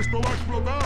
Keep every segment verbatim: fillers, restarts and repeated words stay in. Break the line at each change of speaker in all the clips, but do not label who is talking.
¡Esto va a explotar!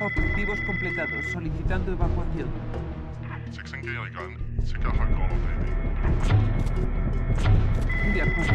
objetivos completados. Solicitando evacuación.
直升機嚟緊，即刻向降落地面。
De acuerdo.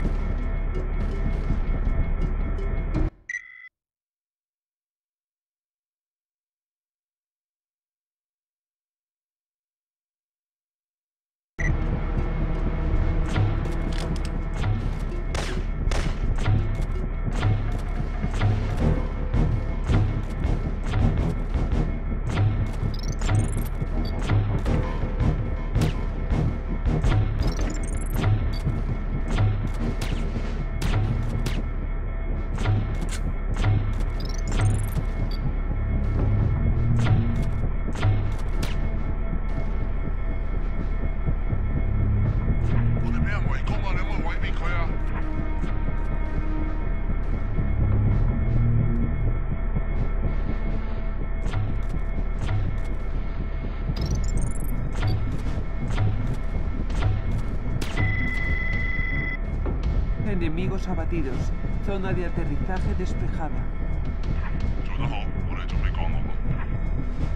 Enemigos abatidos. Zona de aterrizaje despejada.
做得好，我哋準備降落啦。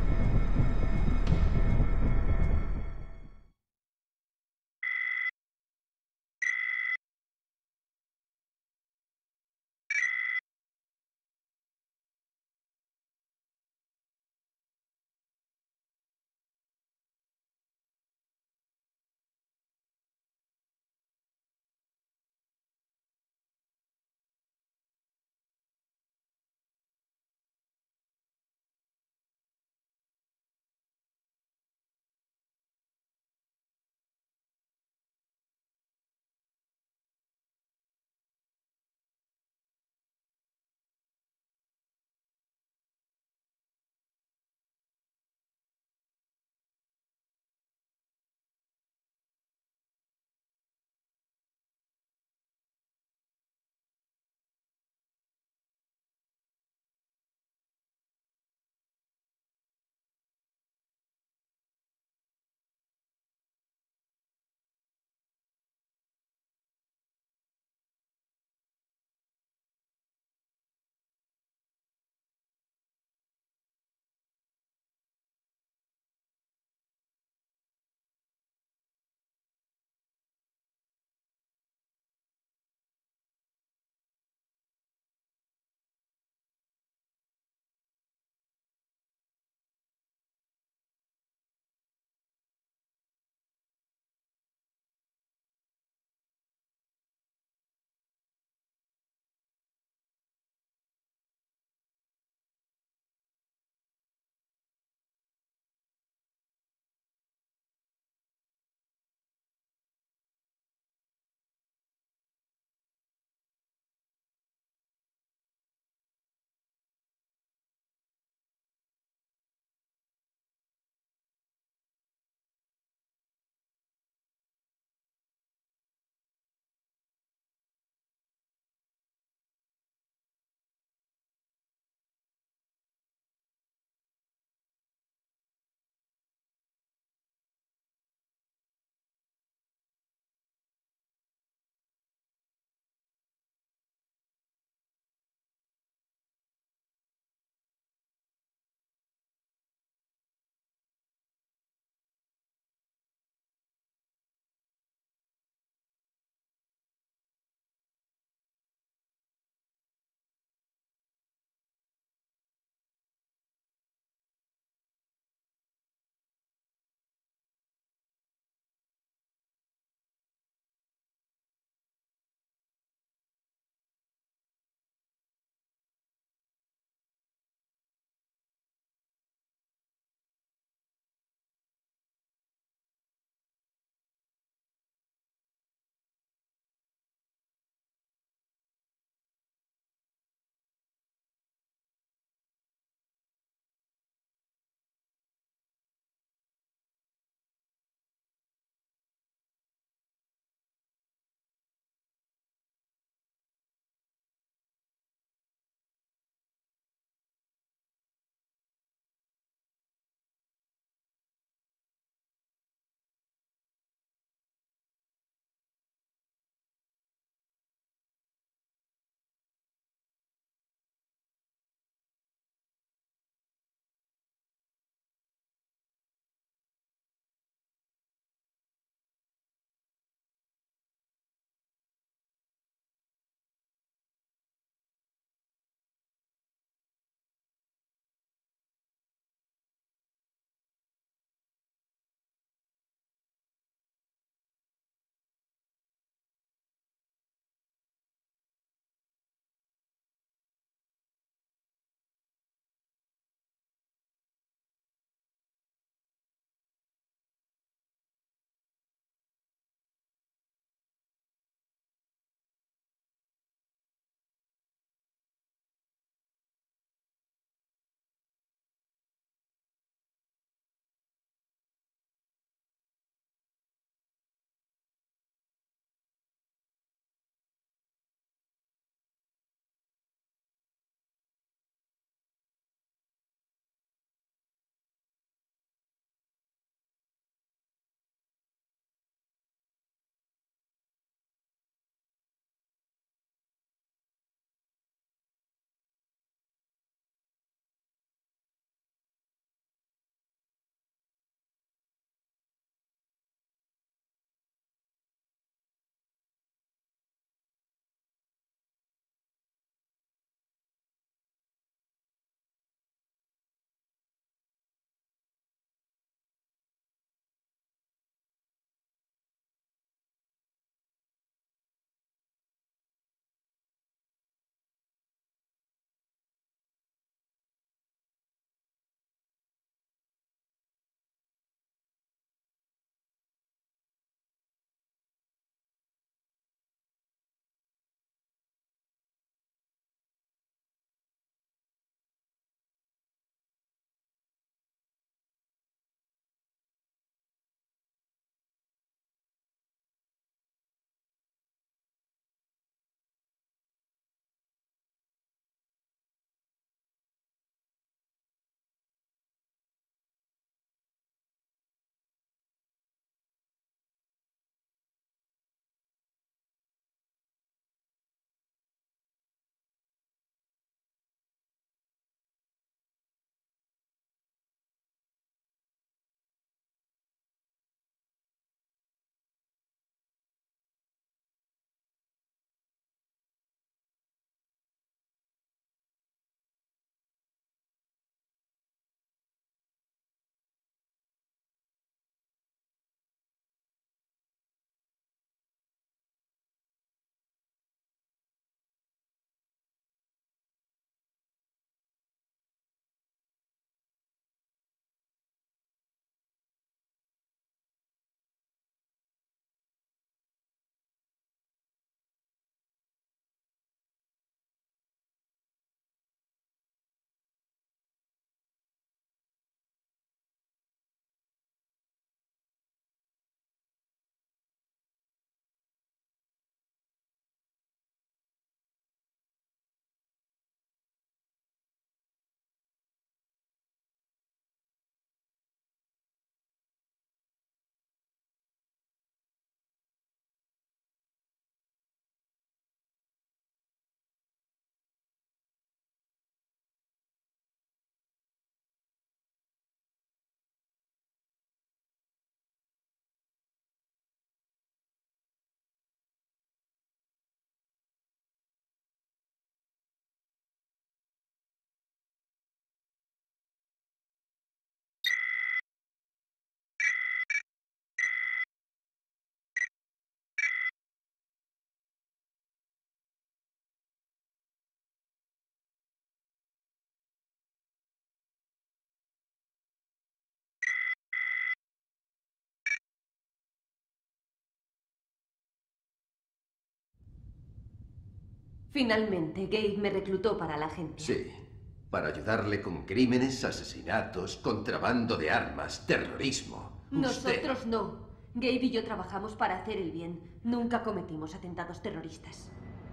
Finalmente, Gabe me reclutó para la agencia.
Sí, para ayudarle con crímenes, asesinatos, contrabando de armas, terrorismo.
Nosotros Usted... no. Gabe y yo trabajamos para hacer el bien. Nunca cometimos atentados terroristas.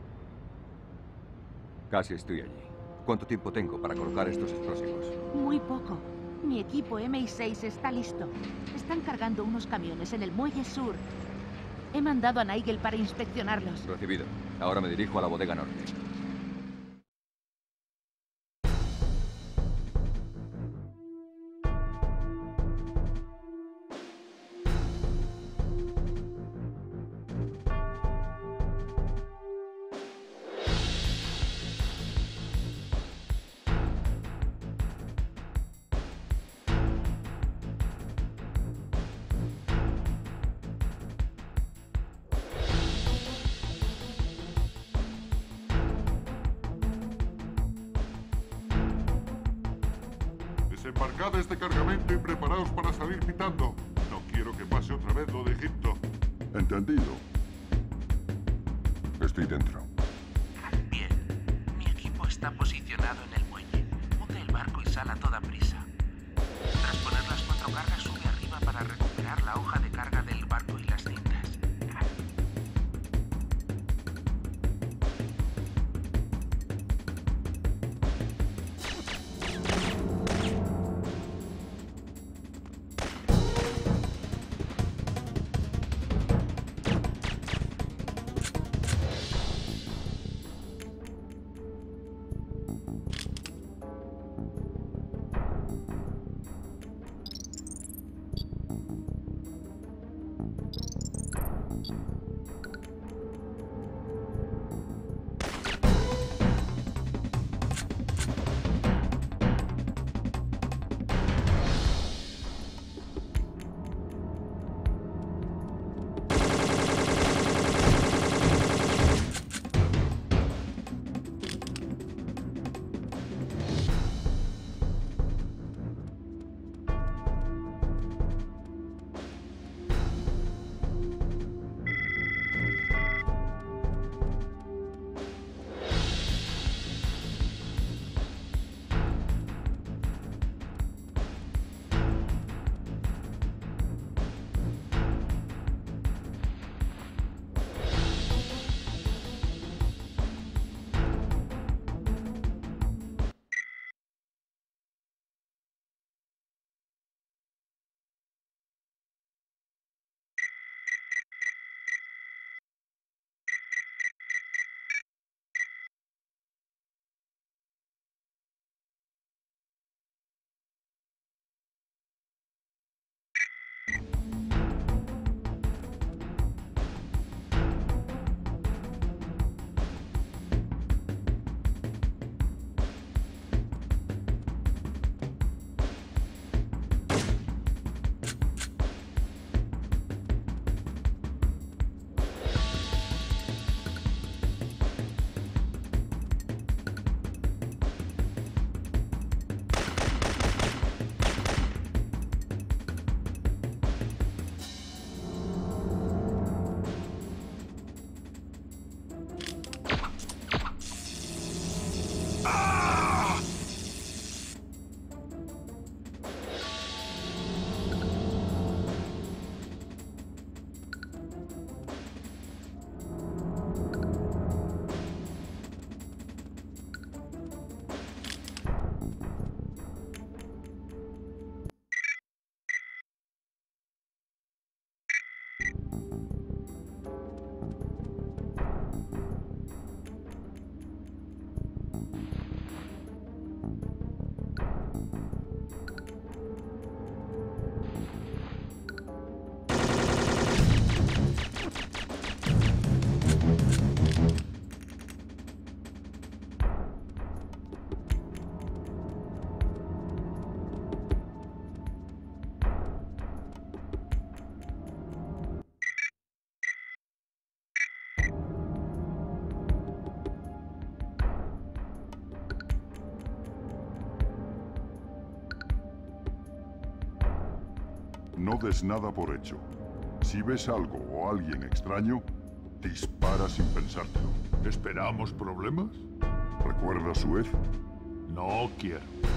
Casi estoy allí. ¿Cuánto tiempo tengo para colocar estos explosivos?
Muy poco. Mi equipo M I seis está listo. Están cargando unos camiones en el muelle sur. He mandado a Nigel para inspeccionarlos.
Recibido. Ahora me dirijo a la bodega norte.
Desembarcad este cargamento y preparaos para salir pitando. No quiero que pase otra vez lo de Egipto.
Entendido. Estoy dentro.
Bien. Mi equipo está posicionado en el muelle. Hunde el barco y sal a toda prisa. Tras poner las cuatro cargas, sube arriba para recuperar la hoja de carga del barco y las cintas.
No des nada por hecho. Si ves algo o alguien extraño, dispara sin pensártelo.
¿Esperamos problemas?
¿Recuerda su vez?
No quiero.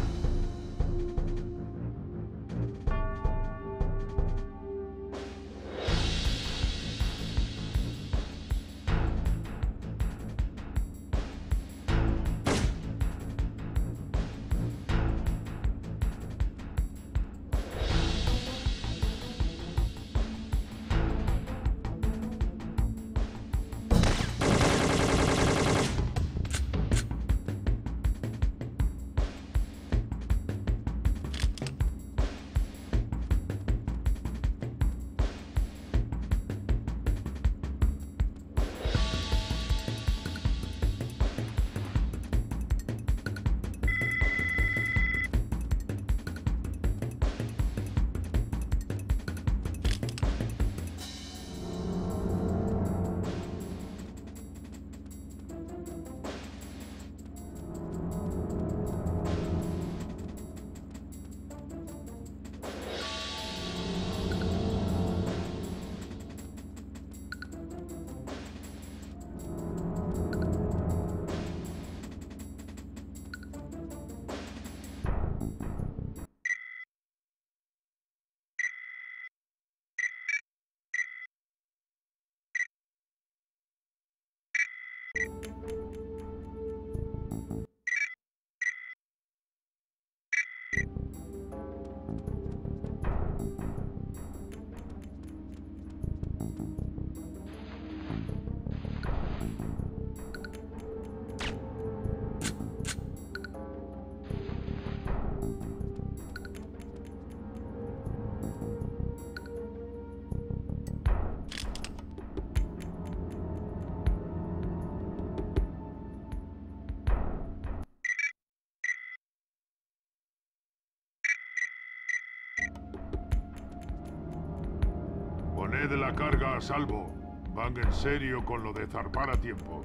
Poned la carga a salvo. Van en serio con lo de zarpar a tiempo.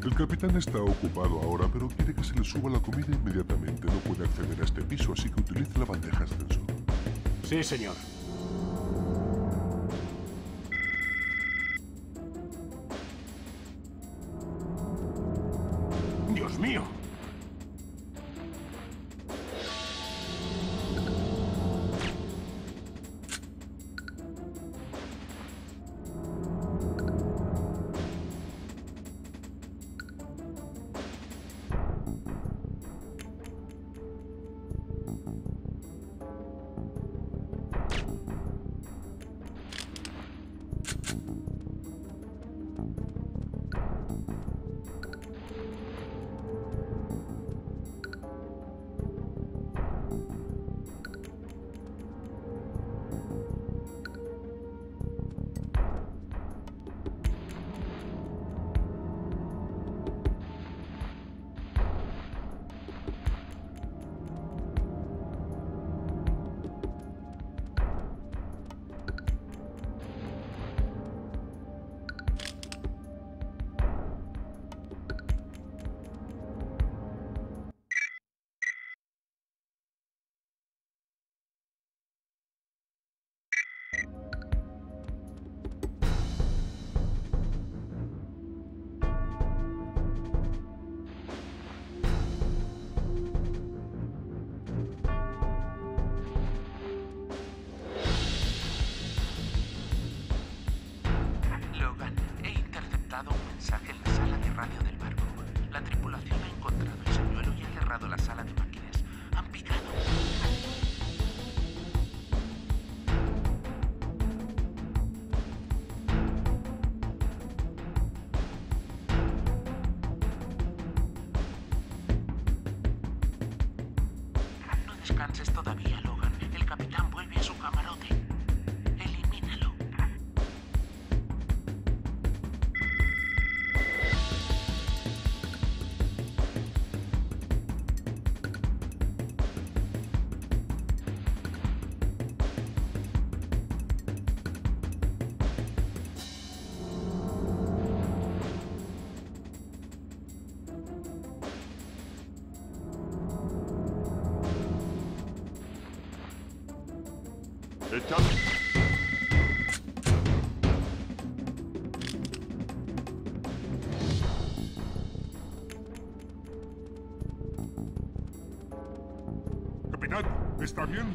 El capitán está ocupado ahora, pero quiere que se le suba la comida inmediatamente. No puede acceder a este piso, así que utilice la bandeja ascensor.
Sí, señor. ¡Dios mío!
Logan, he interceptado un mensaje en la sala de radio del barco. La tripulación ha encontrado el señuelo y ha cerrado la sala de máquinas. Han picado. No descanses todavía, Logan. El capitán vuelve a su camarote. Elimínalo.
¡Echad! Capitán, ¿está bien?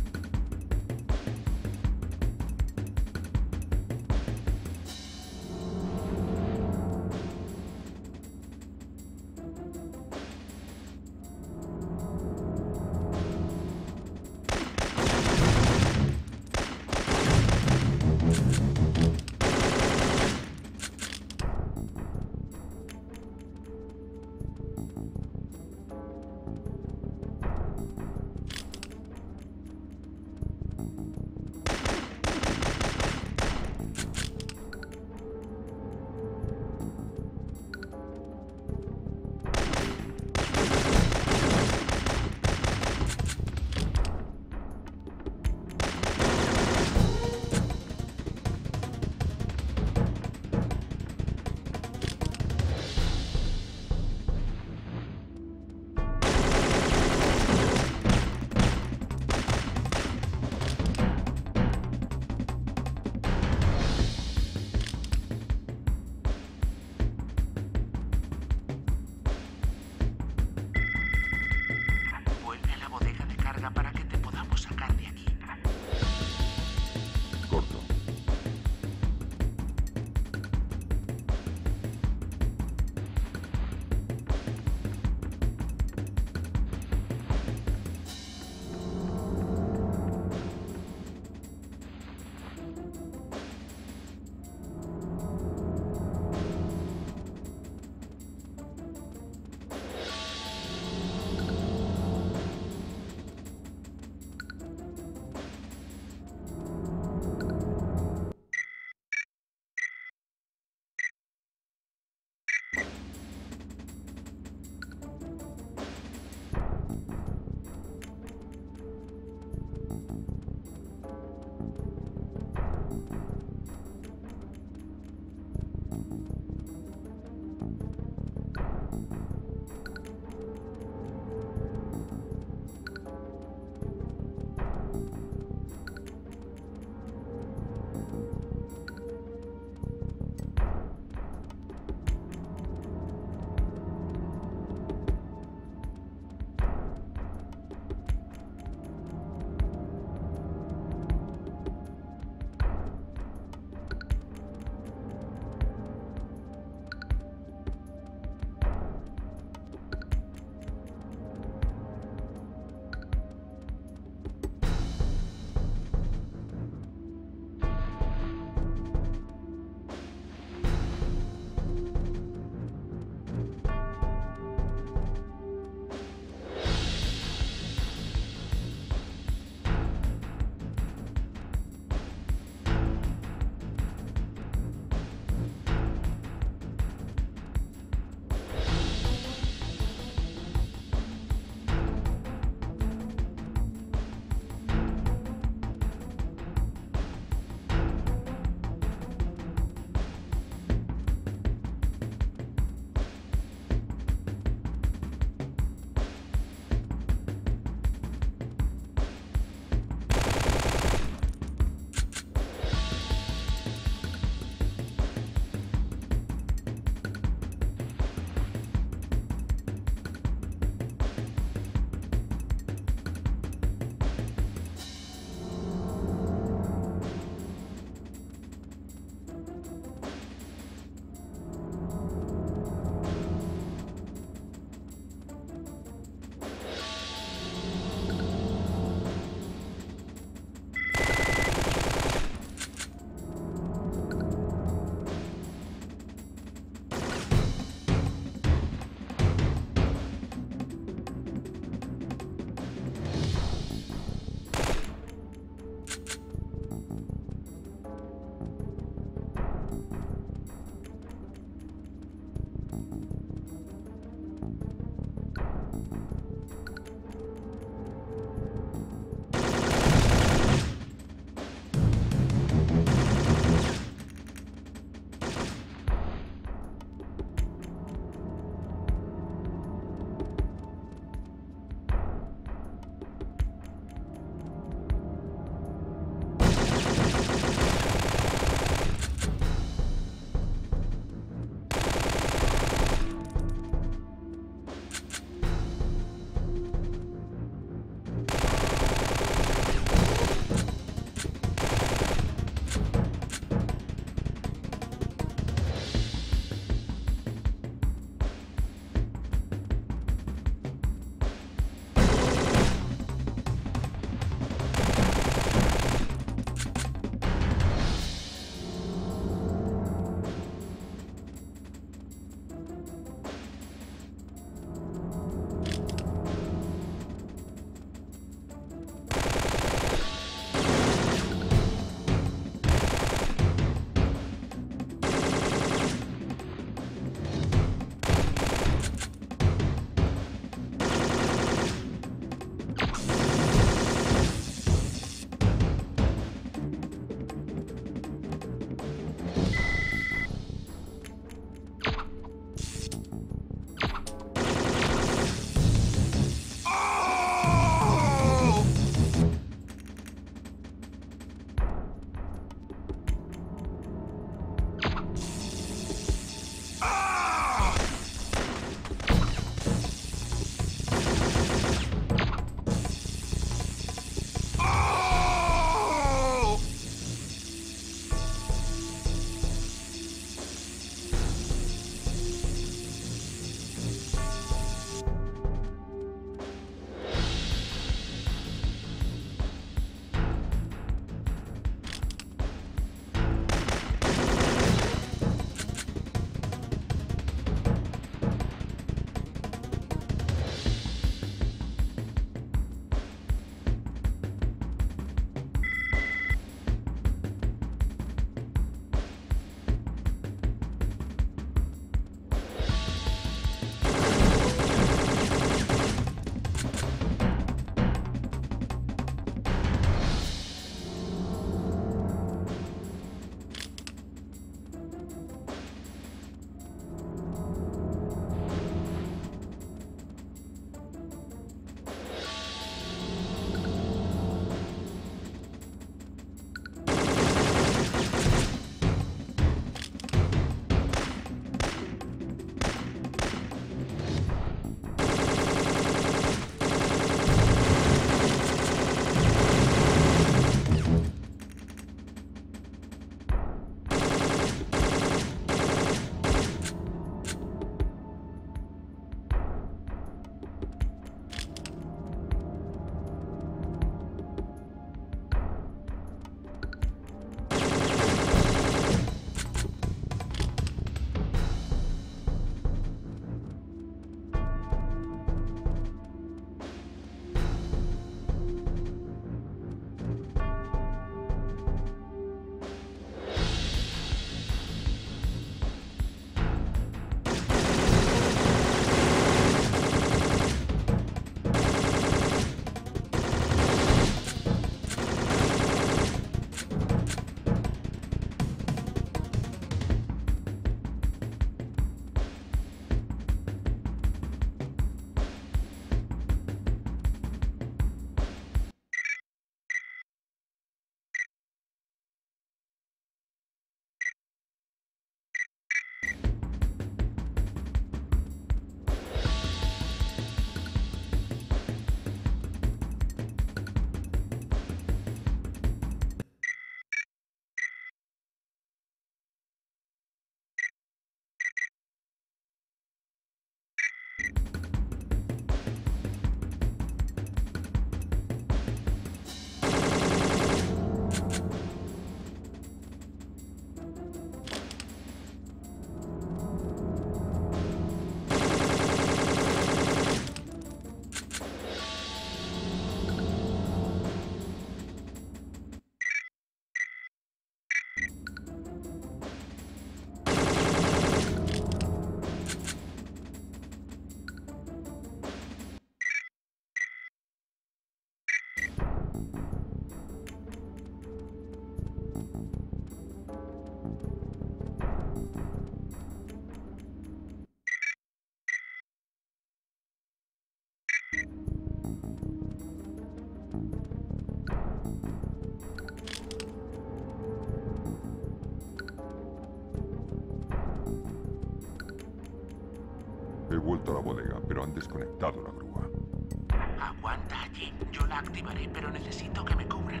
He vuelto a la bodega, pero han desconectado la grúa.
Aguanta allí. Yo la activaré, pero necesito que me cubran.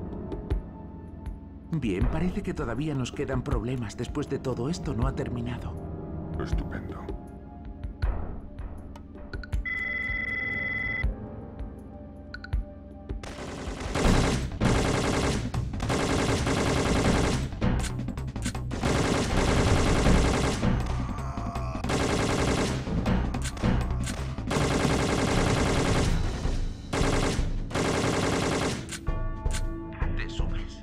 Bien, parece que todavía nos quedan problemas. Después de todo esto, no ha terminado.
Estupendo.
Te subes.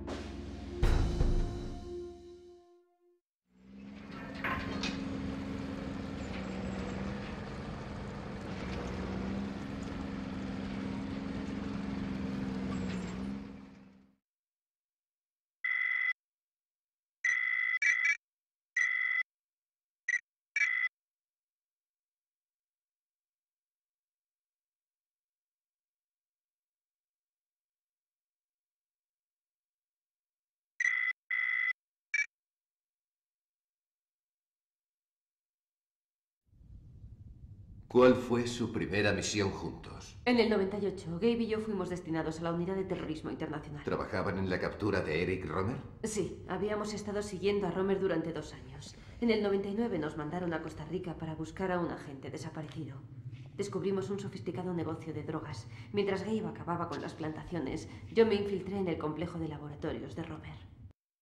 ¿Cuál fue su primera misión juntos?
En el noventa y ocho, Gabe y yo fuimos destinados a la Unidad de Terrorismo Internacional.
¿Trabajaban en la captura de Eric Romer?
Sí, habíamos estado siguiendo a Romer durante dos años. En el noventa y nueve nos mandaron a Costa Rica para buscar a un agente desaparecido. Descubrimos un sofisticado negocio de drogas. Mientras Gabe acababa con las plantaciones, yo me infiltré en el complejo de laboratorios de Romer.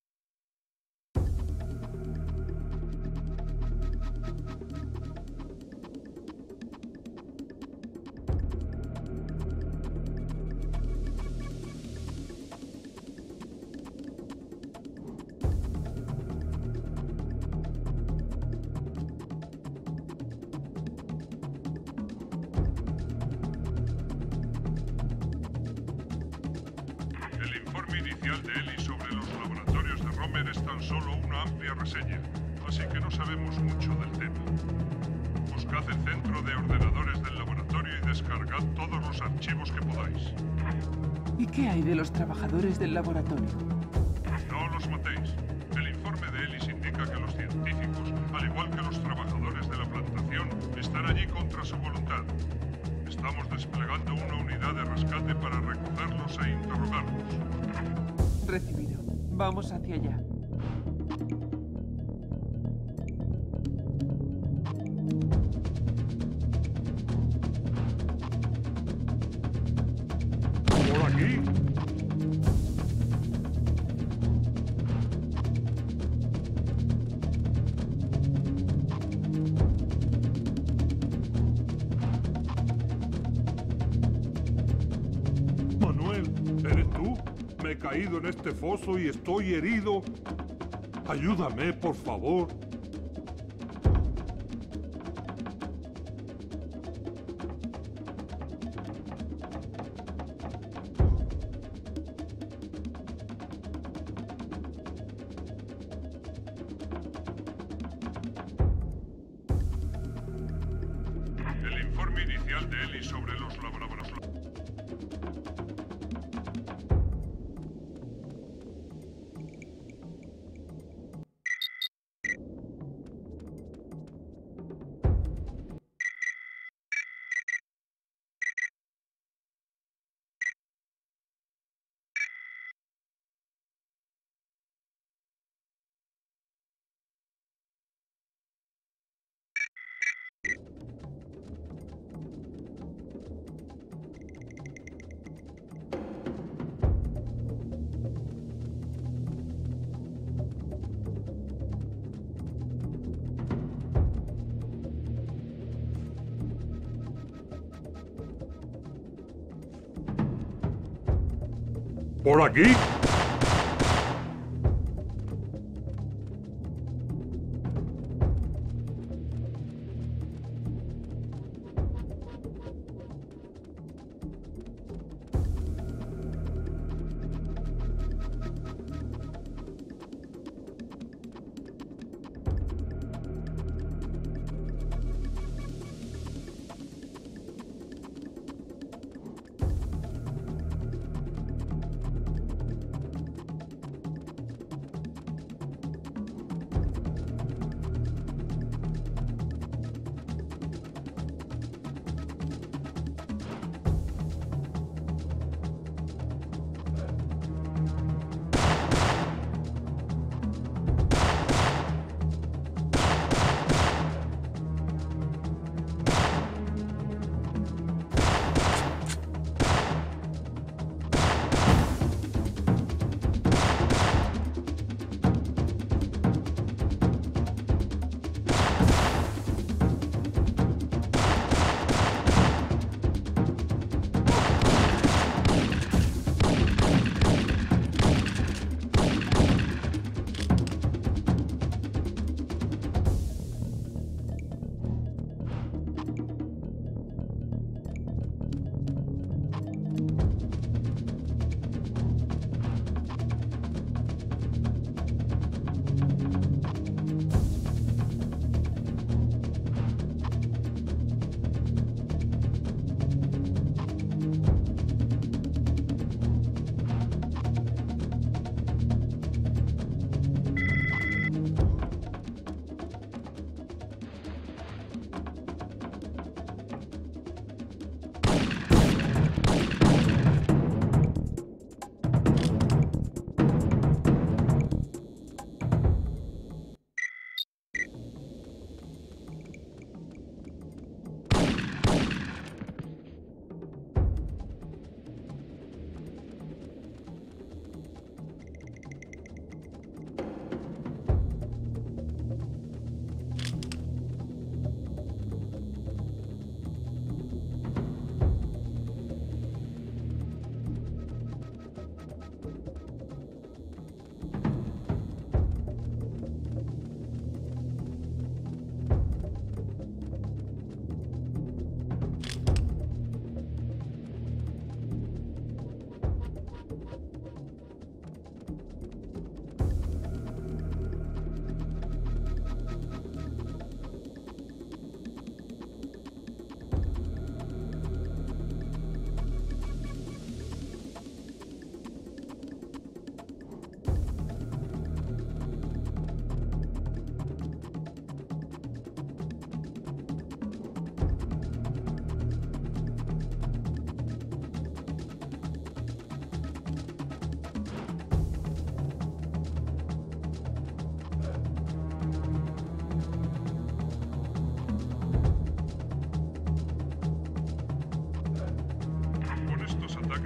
El informe inicial de Ellis sobre los laboratorios de Romer es tan solo una amplia reseña, así que no sabemos mucho del tema. Buscad el centro de ordenadores del laboratorio y descargad todos los archivos que podáis.
¿Y qué hay de los trabajadores del laboratorio?
No los matéis. El informe de Ellis indica que los científicos, al igual que los trabajadores de la plantación, están allí contra su voluntad. Estamos desplegando una unidad de rescate para recogerlos e interrogarlos.
Recibido. Vamos hacia allá.
¿Por aquí? Manuel, ¿eres tú? Me he caído en este foso y estoy herido. Ayúdame, por favor. El informe inicial de Ellis sobre los laboratorios. ¿Por aquí?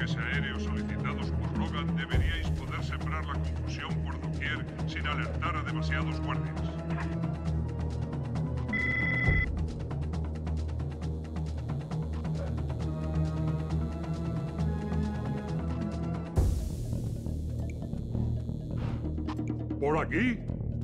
buques aéreos solicitados por Logan, deberíais poder sembrar la confusión por doquier sin alertar a demasiados guardias. ¿Por aquí?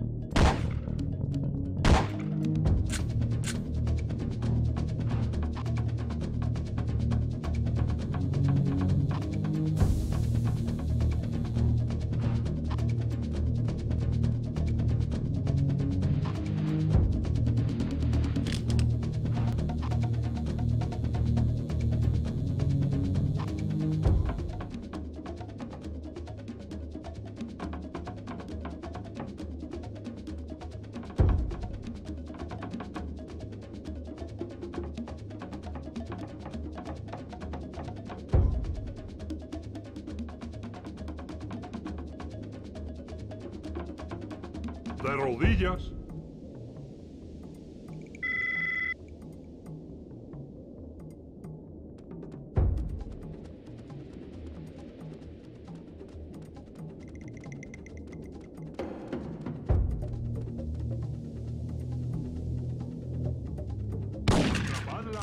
De rodillas. Atrapadla.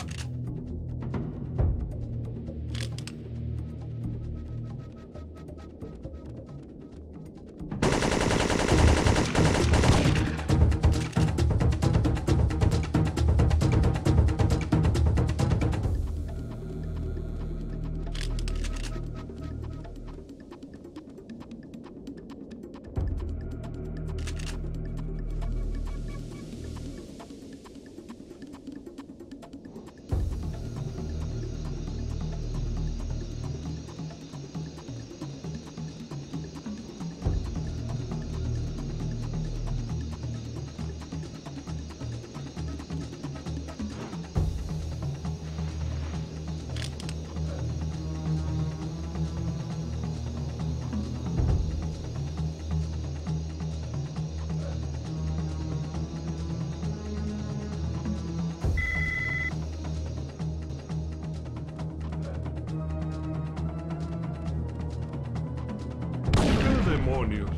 ¡Demonios!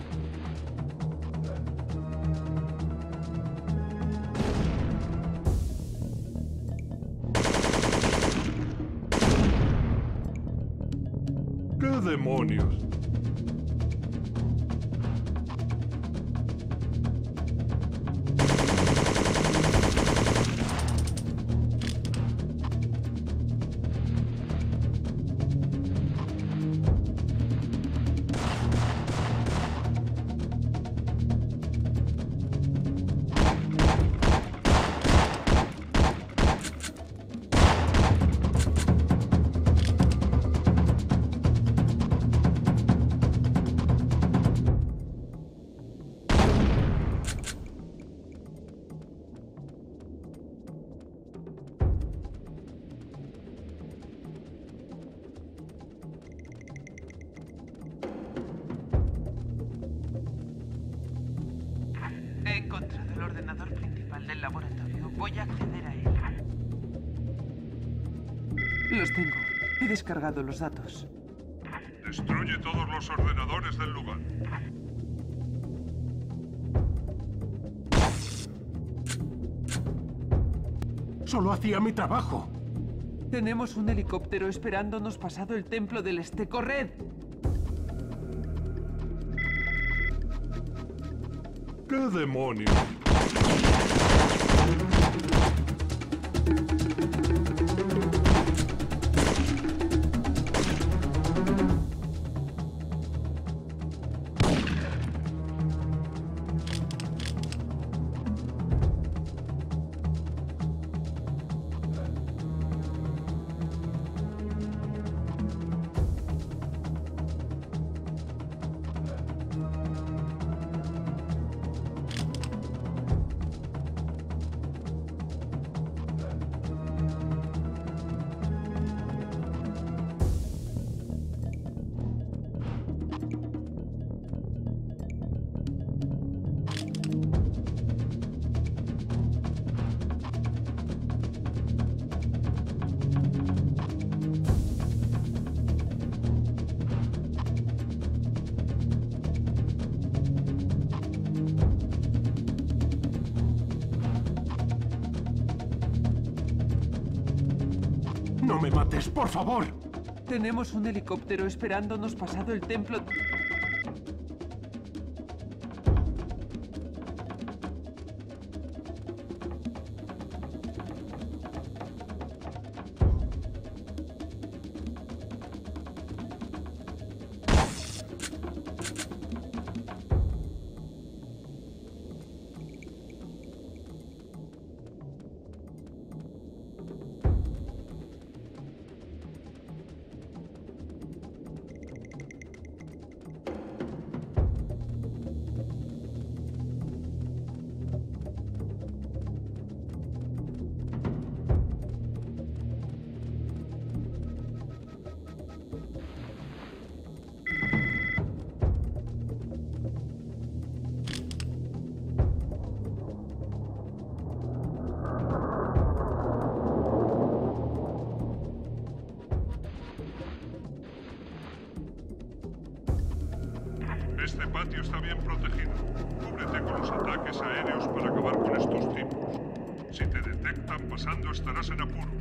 ¿Qué demonios?
He encontrado el ordenador principal del laboratorio. Voy a acceder a él.
Los tengo. He descargado los datos.
Destruye todos los ordenadores del lugar.
Solo hacía mi trabajo.
Tenemos un helicóptero esperándonos pasado el templo del este. ¡Corred!
¿Qué demonios?
No me mates, por favor.
Tenemos un helicóptero esperándonos pasado el templo.
Este patio está bien protegido. Cúbrete con los ataques aéreos para acabar con estos tipos. Si te detectan pasando, estarás en apuros.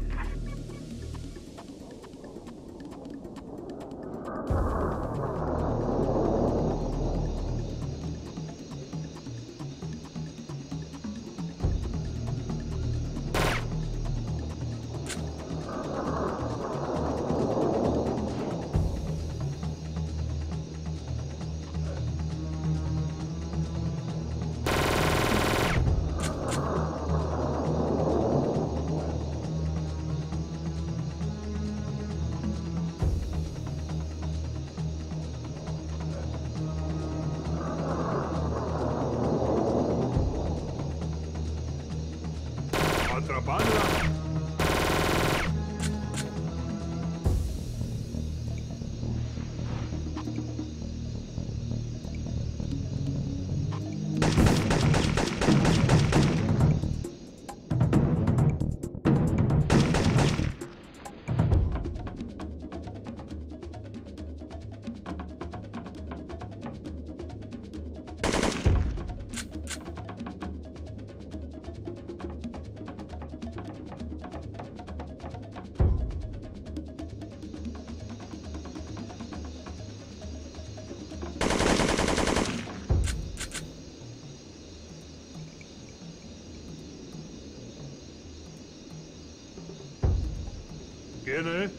¡Atrapadla! ¿Quién es?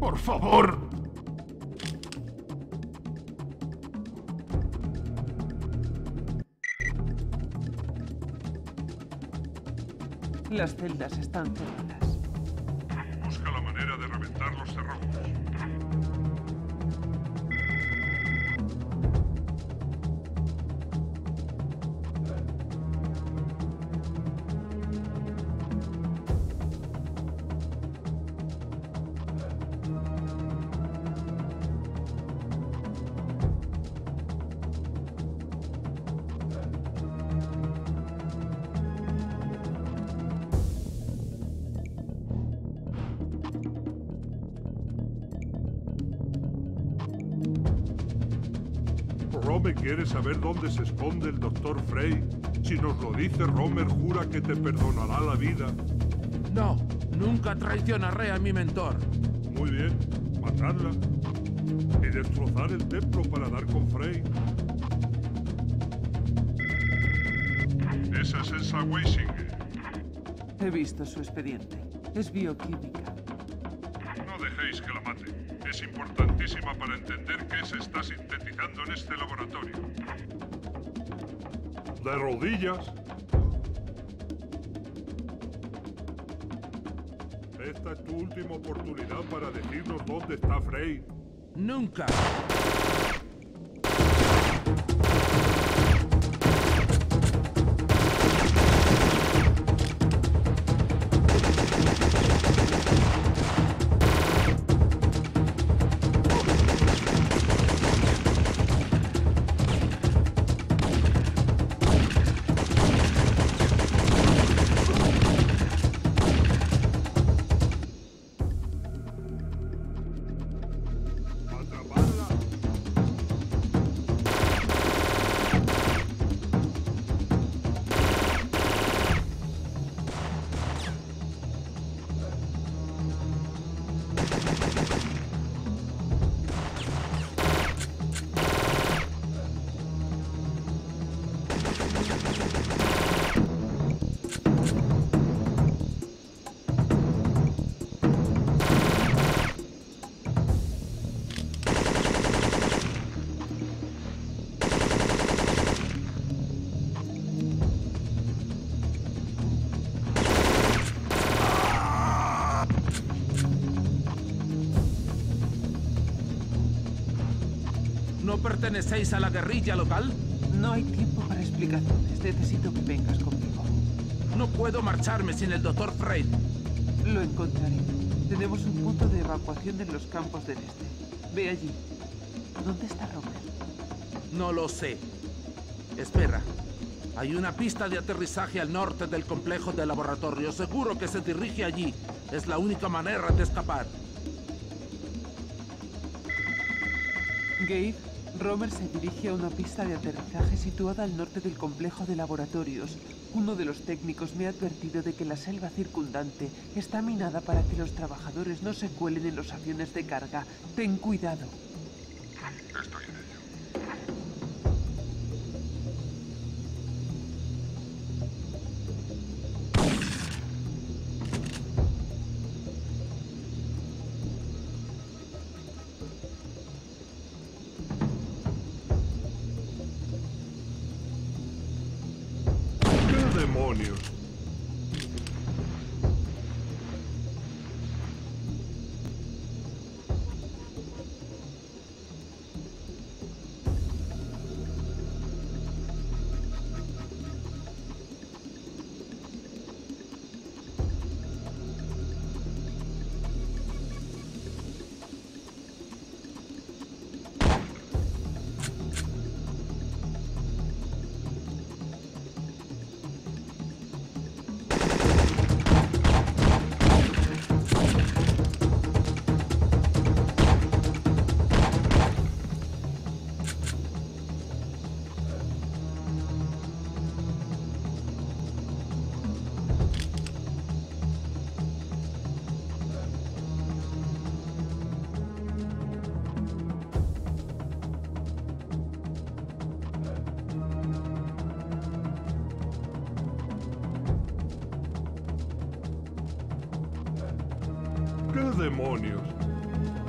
¡Por favor!
Las celdas están cerradas.
Busca la manera de reventar los cerrojos. Romer quiere saber dónde se esconde el doctor Frey. Si nos lo dice, Romer jura que te perdonará la vida.
No, nunca traicionaré a mi mentor.
Muy bien, matadla. Y destrozar el templo para dar con Frey. Esa es Elsa Weisinger.
He visto su expediente. Es bioquímica.
No dejéis que la mate. Es importantísima para entender qué se está sintetizando en este laboratorio. De rodillas. Esta es tu última oportunidad para decirnos dónde está Frey.
Nunca. ¿No pertenecéis a la guerrilla local?
No hay tiempo para explicaciones. Necesito que vengas conmigo.
No puedo marcharme sin el doctor Frey.
Lo encontraré. Tenemos un punto de evacuación en los campos del este. Ve allí. ¿Dónde está Romer?
No lo sé. Espera. Hay una pista de aterrizaje al norte del complejo de laboratorio. Seguro que se dirige allí. Es la única manera de escapar.
Gabe, Romer se dirige a una pista de aterrizaje situada al norte del complejo de laboratorios. Uno de los técnicos me ha advertido de que la selva circundante está minada para que los trabajadores no se cuelen en los aviones de carga. Ten cuidado.
Estoy en ello. ¿Qué demonios? ¿Qué demonios?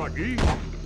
por aquí?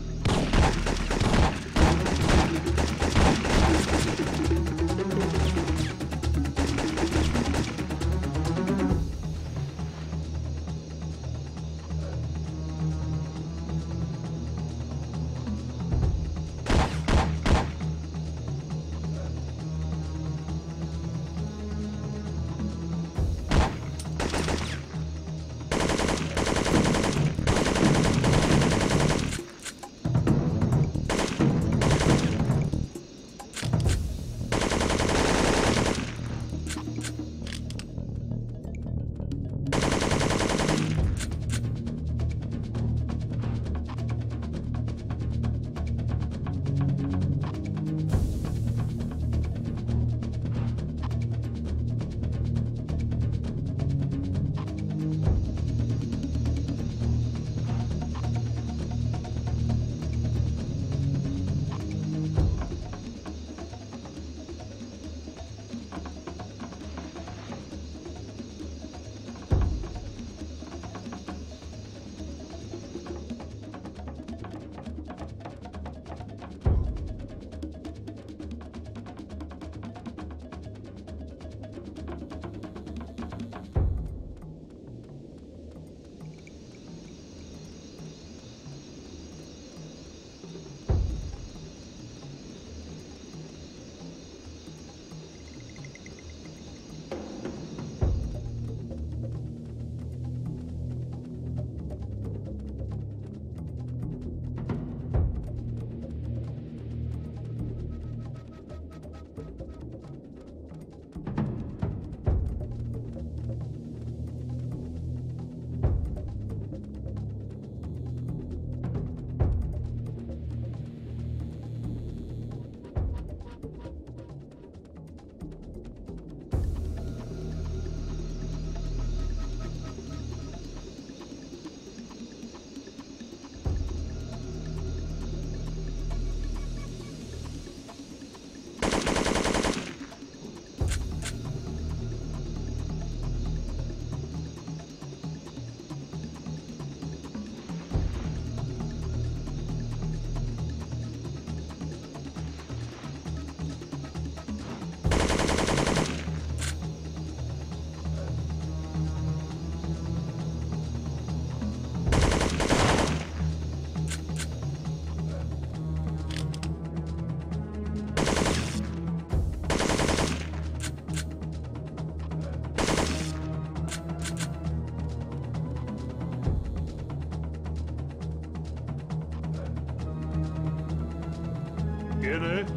¿Quién es?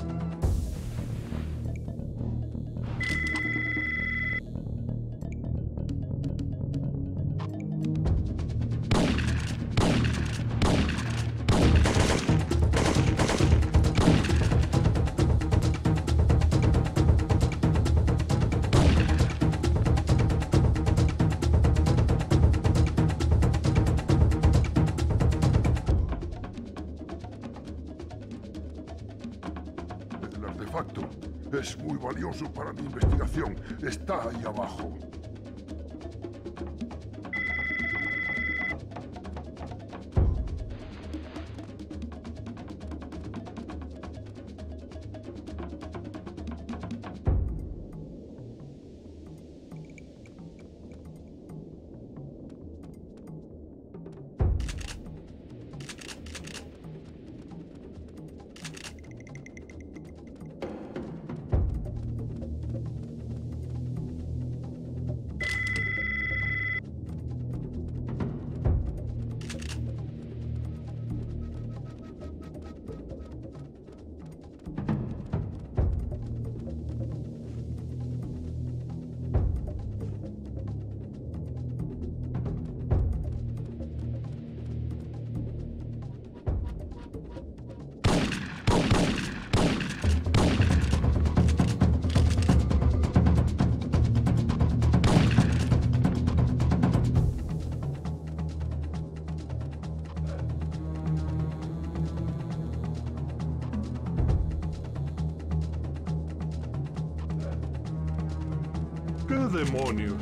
Es muy valioso para mi investigación. Está ahí abajo. ¿Qué demonios?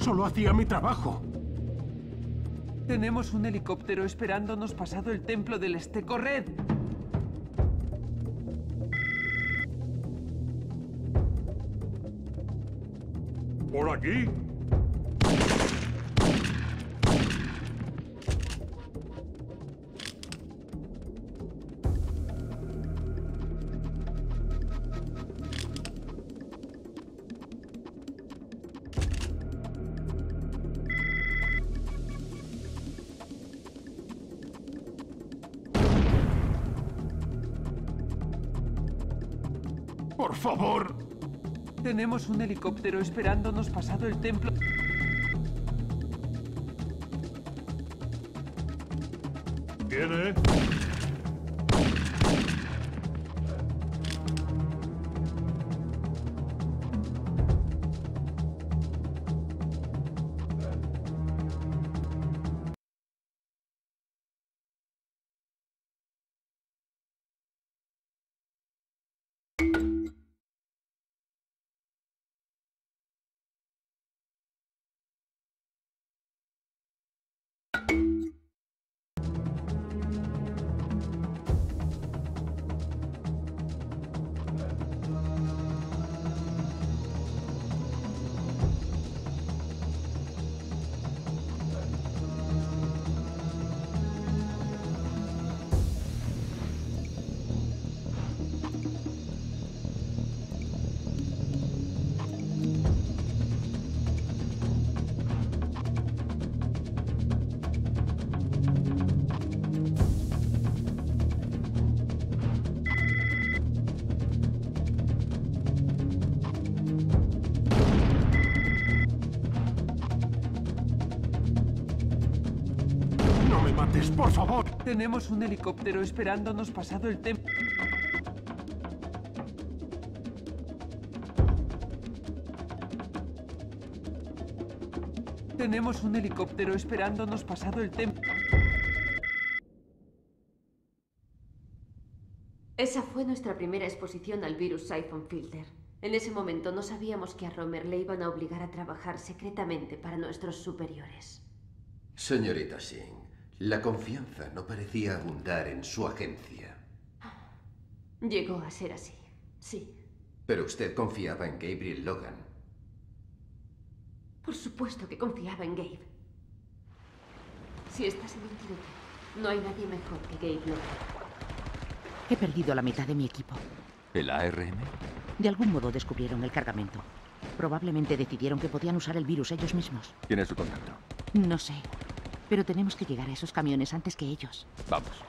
Solo hacía mi trabajo.
Tenemos un helicóptero esperándonos pasado el templo del este. ¡Corred!
¿Por aquí?
Por favor.
Tenemos un helicóptero esperándonos pasado el templo.
¿Viene?
No me mates, por favor.
Tenemos un helicóptero esperándonos pasado el templo. Tenemos un helicóptero esperándonos pasado el templo.
Esa fue nuestra primera exposición al virus Siphon Filter. En ese momento no sabíamos que a Romer le iban a obligar a trabajar secretamente para nuestros superiores.
Señorita Singh, la confianza no parecía abundar en su agencia.
Llegó a ser así, sí.
Pero usted confiaba en Gabriel Logan.
Por supuesto que confiaba en Gabe. Si estás en un tiroteo, no hay nadie mejor que Gabe Logan.
He perdido la mitad de mi equipo.
¿El A R M?
De algún modo descubrieron el cargamento. Probablemente decidieron que podían usar el virus ellos mismos.
¿Quién es su contacto?
No sé. Pero tenemos que llegar a esos camiones antes que ellos.
Vamos.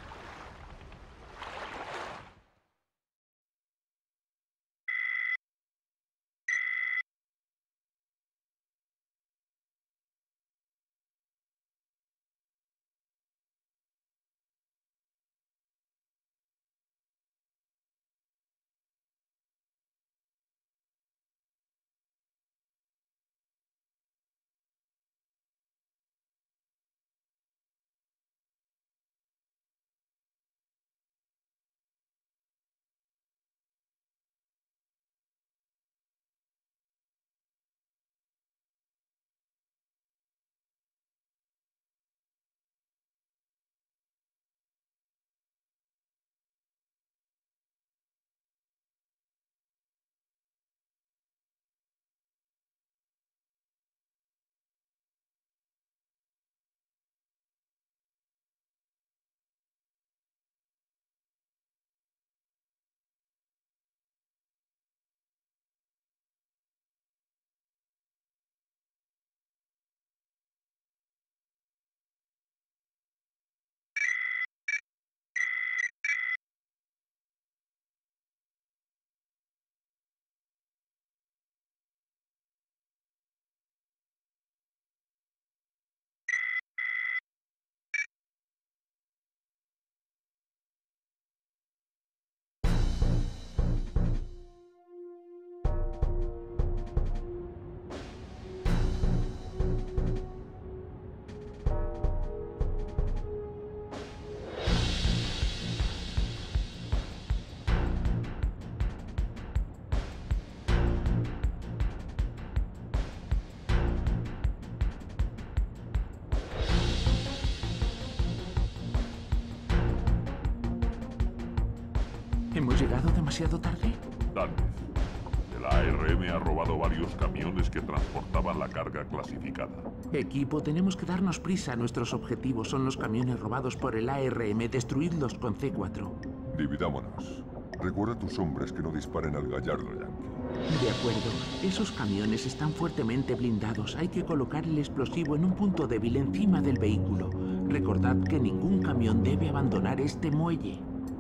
¿Hemos llegado demasiado tarde?
Tal vez. El A R M ha robado varios camiones que transportaban la carga clasificada.
Equipo, tenemos que darnos prisa. Nuestros objetivos son los camiones robados por el A R M. Destruidlos con C cuatro.
Dividámonos. Recuerda a tus hombres que no disparen al gallardo Yankee.
De acuerdo. Esos camiones están fuertemente blindados. Hay que colocar el explosivo en un punto débil encima del vehículo. Recordad que ningún camión debe abandonar este muelle.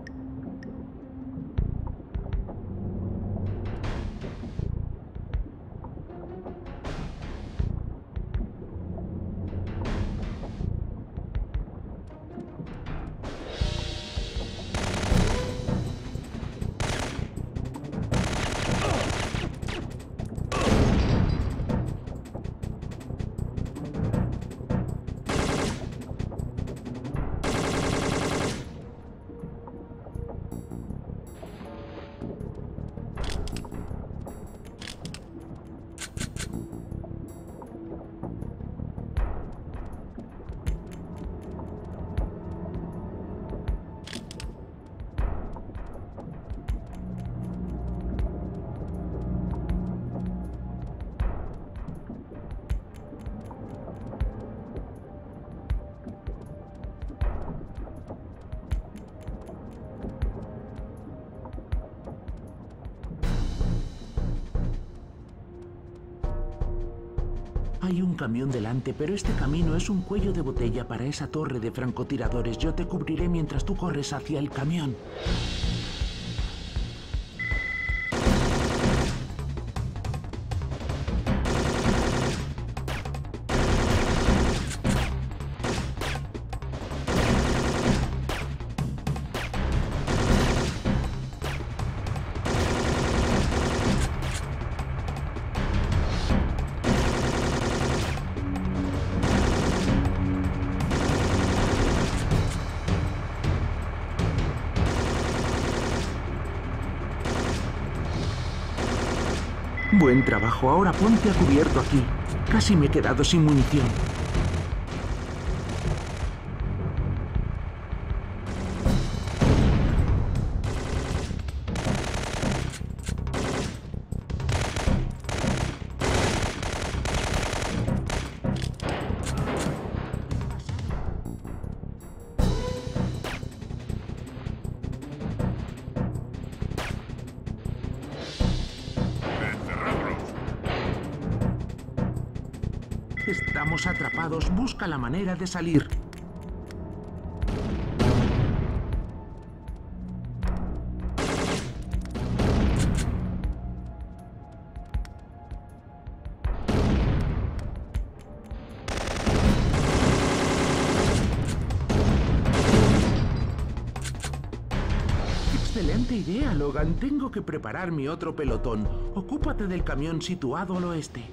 Hay un camión delante, pero este camino es un cuello de botella para esa torre de francotiradores. Yo te cubriré mientras tú corres hacia el camión. Buen trabajo, ahora ponte a cubierto aquí. Casi me he quedado sin munición. Estamos atrapados. Busca la manera de salir. Excelente idea, Logan. Tengo que preparar mi otro pelotón. Ocúpate del camión situado al oeste.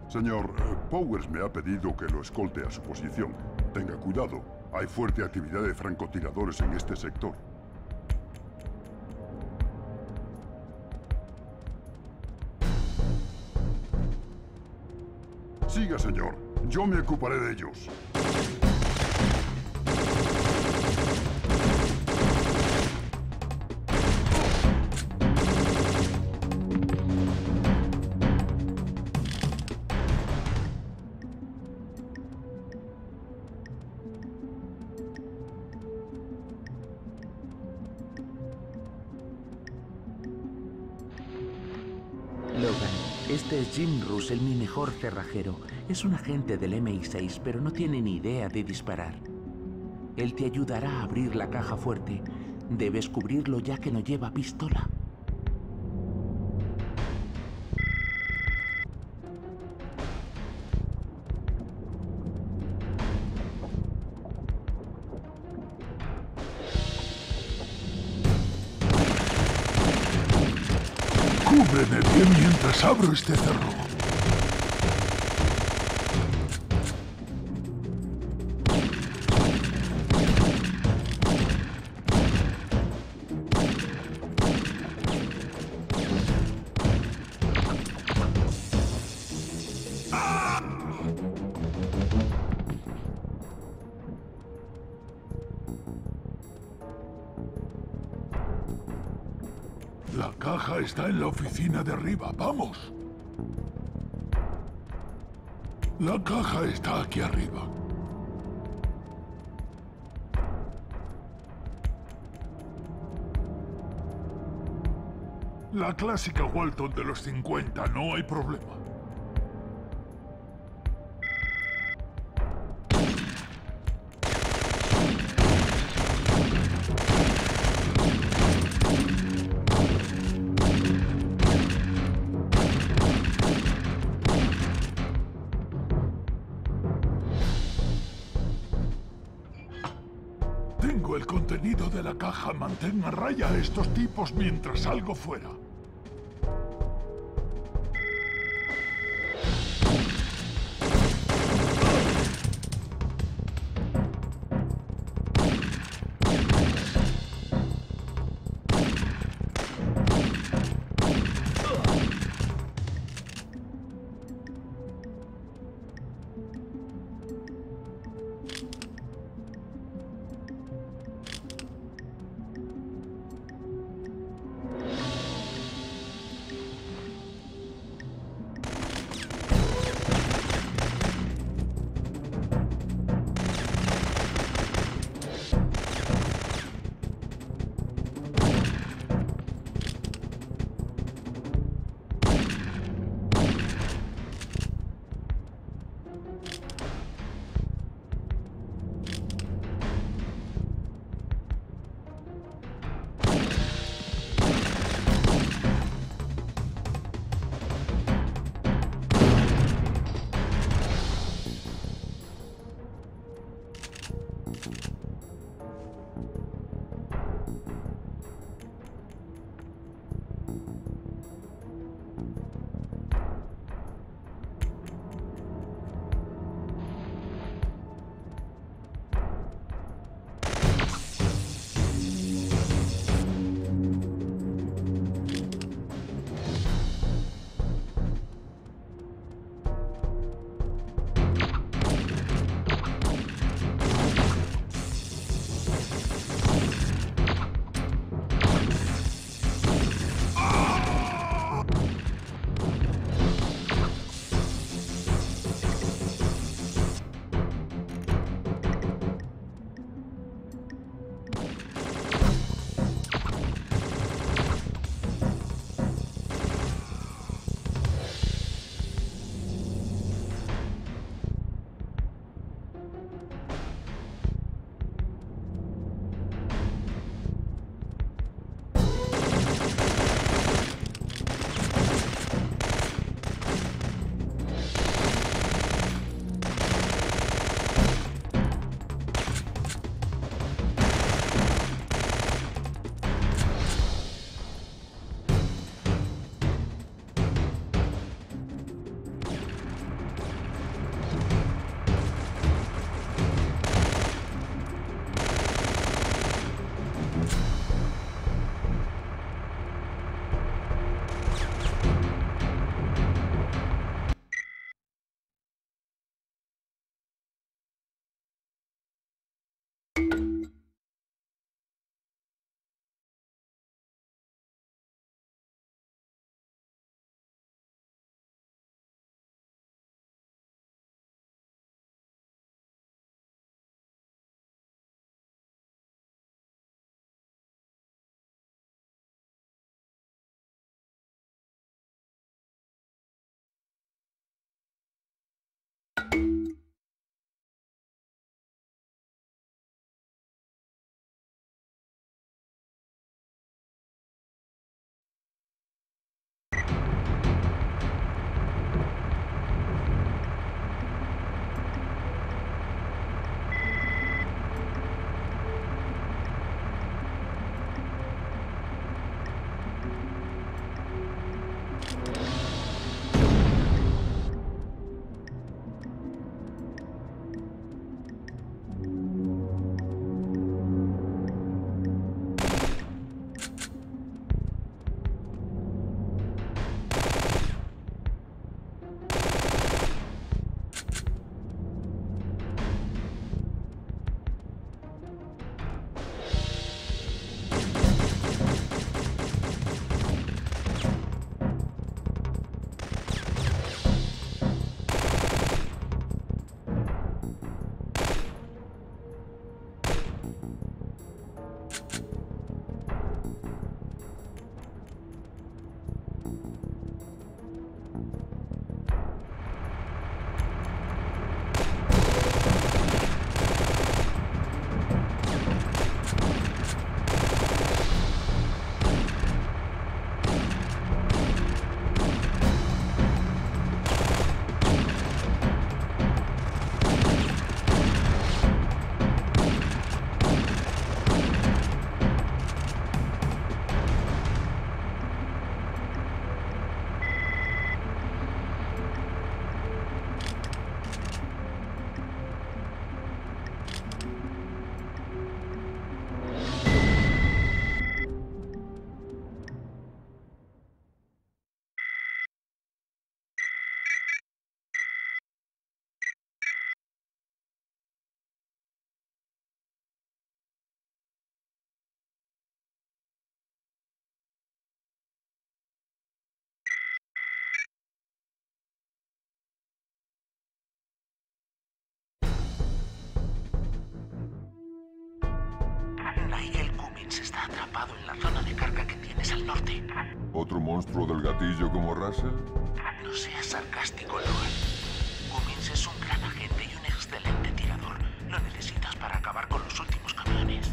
Señor, eh, Powers me ha pedido que lo escolte a su posición. Tenga cuidado. Hay fuerte actividad de francotiradores en este sector. Siga, señor. Yo me ocuparé de ellos.
Logan, este es Jim Russell, mi mejor cerrajero. Es un agente del M I seis, pero no tiene ni idea de disparar. Él te ayudará a abrir la caja fuerte. Debes cubrirlo ya que no lleva pistola.
Cúbreme bien mientras abro este cerrojo. La caja está en la oficina de arriba. ¡Vamos! La caja está aquí arriba. La clásica Walton de los cincuenta, no hay problema. Tengo el contenido de la caja. Mantén a raya a estos tipos mientras salgo fuera.
atrapado en la zona de carga que tienes al norte.
¿Otro monstruo del gatillo como Russell?
No seas sarcástico, Logan. Cummins es un gran agente y un excelente tirador. Lo necesitas para acabar con los últimos camiones.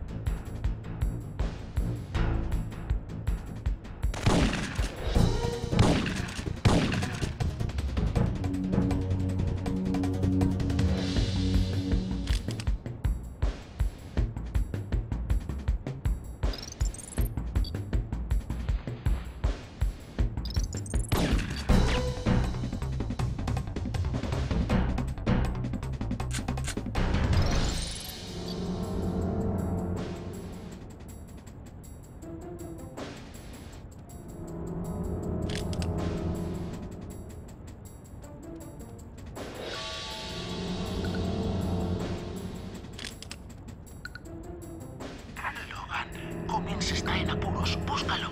Cummins está en apuros. Búscalo.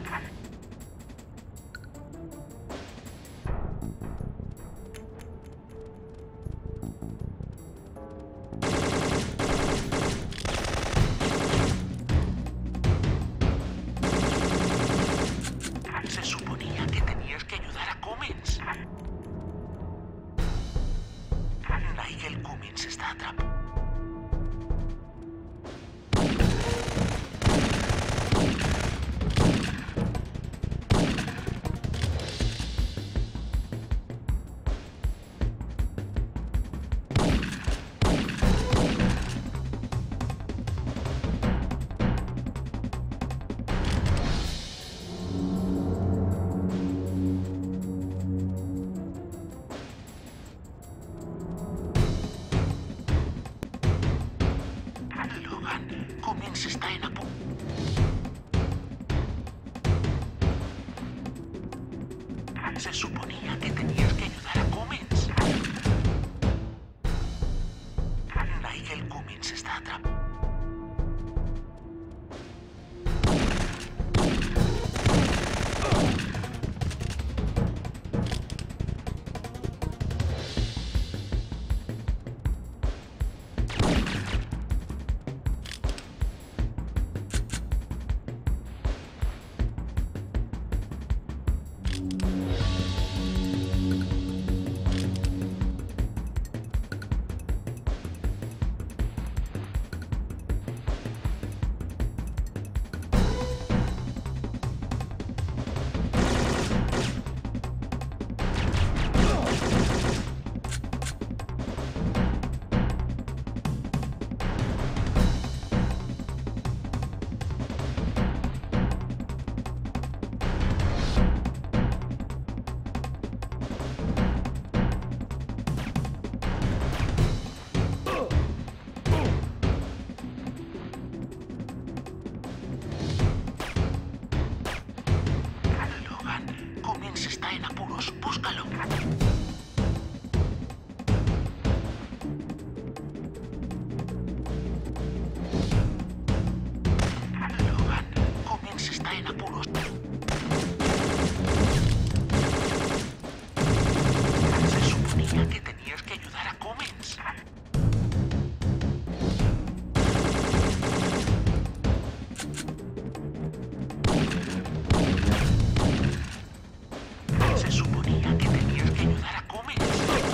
Se suponía que tenías que ayudar a Cummins. Nigel Cummins está atrapado. Cummins está en apuros. Se suponía que tenías que ayudar a Cummins. Nigel Cummins está atrapado. Cummins está en apuros. Búscalo. Logan, Cummins está en apuros. Se suponía que tenías que ayudar a Cummins. Se suponía que tenías que ayudar a Cummins.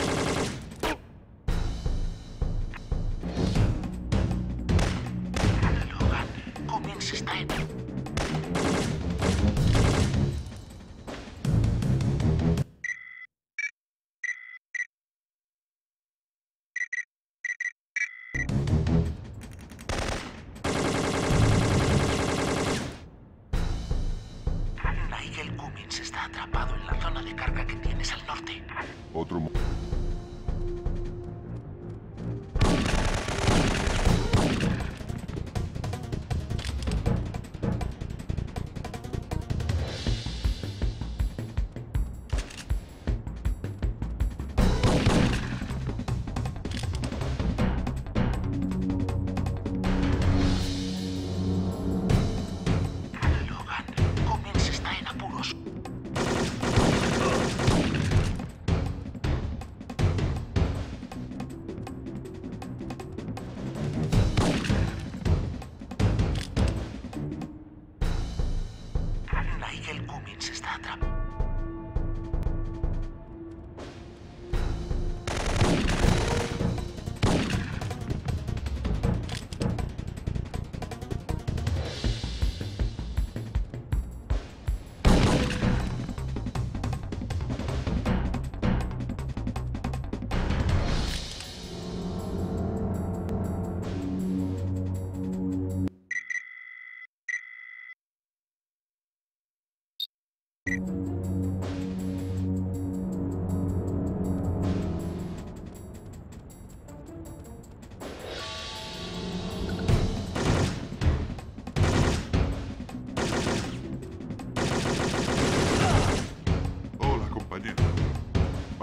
Logan, Cummins está en... Nigel Cummins está atrapado en la zona de carga que tienes al norte.
Otro... mo-
Logan, Cummins está en apuros.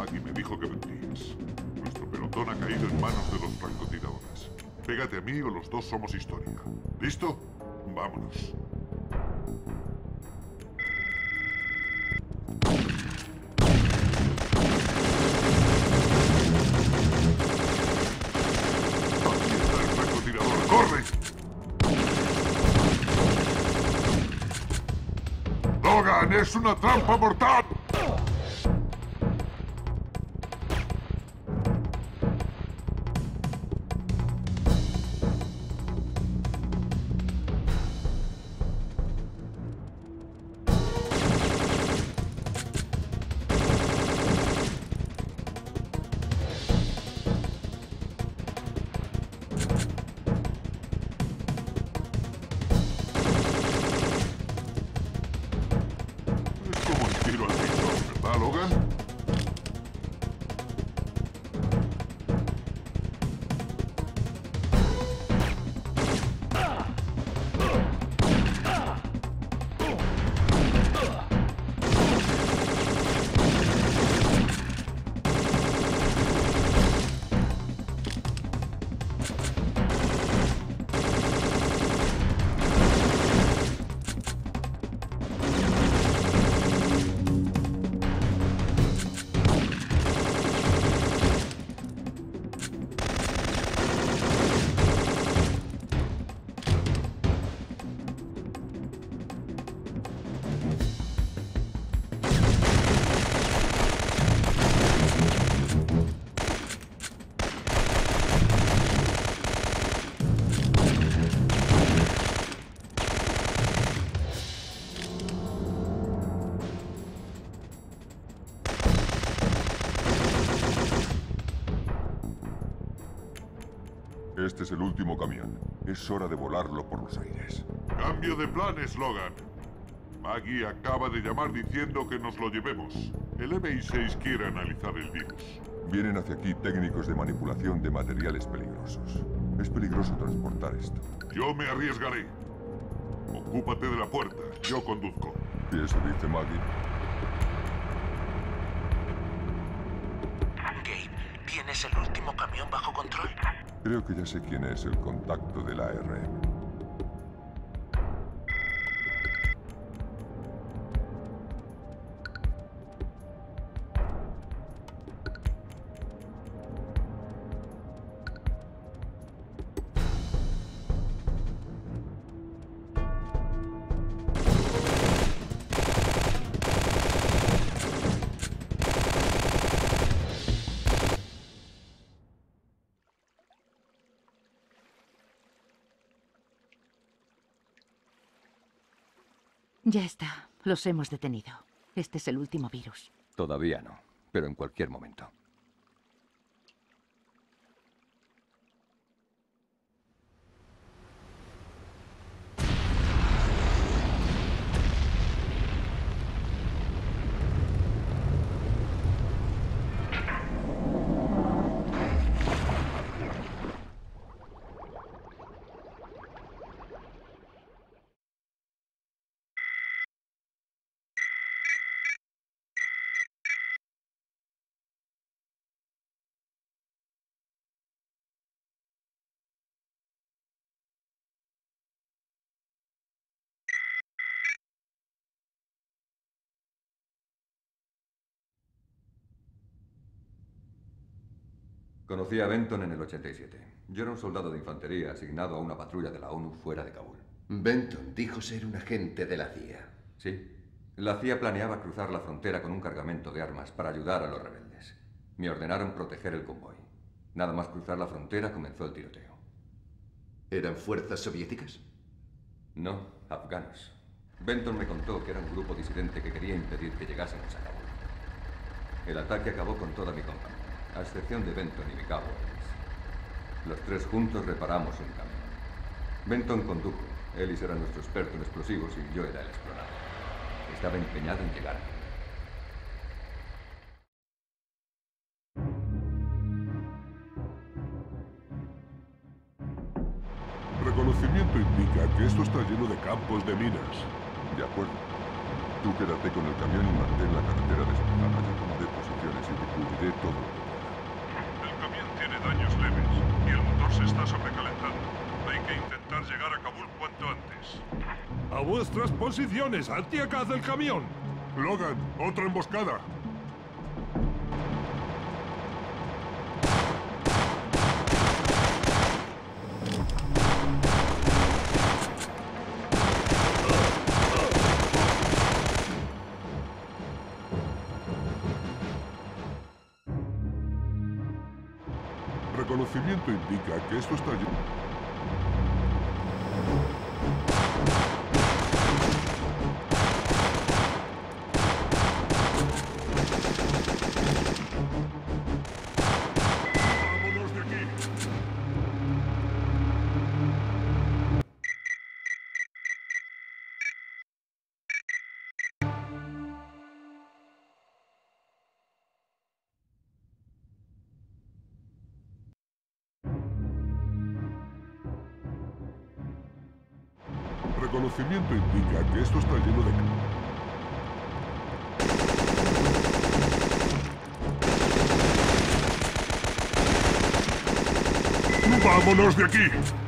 Maggie me dijo que vendrías. Nuestro pelotón ha caído en manos de los francotiradores. Pégate a mí o los dos somos historia. ¿Listo? Vámonos. Aquí está el francotirador. ¡Corre! ¡Logan, es una trampa mortal!
Este es el último camión. Es hora de volarlo por los aires.
Cambio de planes, Logan. Maggie acaba de llamar diciendo que nos lo llevemos. El M I seis quiere analizar el virus.
Vienen hacia aquí técnicos de manipulación de materiales peligrosos. Es peligroso transportar esto.
Yo me arriesgaré. Ocúpate de la puerta. Yo conduzco.
¿Y eso dice Maggie?
Gabe, ¿tienes el último camión bajo control?
Creo que ya sé quién es el contacto de la A R M.
Ya está. Los hemos detenido. Este es el último virus.
Todavía no, pero en cualquier momento. Conocí a Benton en el ochenta y siete. Yo era un soldado de infantería asignado a una patrulla de la ONU fuera de Kabul.
Benton dijo ser un agente de la C I A.
Sí. La C I A planeaba cruzar la frontera con un cargamento de armas para ayudar a los rebeldes. Me ordenaron proteger el convoy. Nada más cruzar la frontera comenzó el tiroteo.
¿Eran fuerzas soviéticas?
No, afganos. Benton me contó que era un grupo disidente que quería impedir que llegásemos a Kabul. El ataque acabó con toda mi compañía, a excepción de Benton y mi cabo Ellis. Los tres juntos reparamos un camión. Benton condujo. Ellis era nuestro experto en explosivos y yo era el explorador. Estaba empeñado en llegar.
Reconocimiento indica que esto está lleno de campos de minas. De acuerdo. Tú quédate con el camión y mantén la carretera despejada. Yo tomaré posiciones y te cubriré haré todo lo que pueda.
El camión tiene daños leves y el motor se está sobrecalentando. Hay que intentar llegar a Kabul cuanto antes.
¡A vuestras posiciones! ¡Atacad el camión!
Logan, otra emboscada. Reconocimiento indica que esto está lleno. ¡Vámonos de aquí! Reconocimiento indica que esto está lleno de... ¡Vámonos de aquí!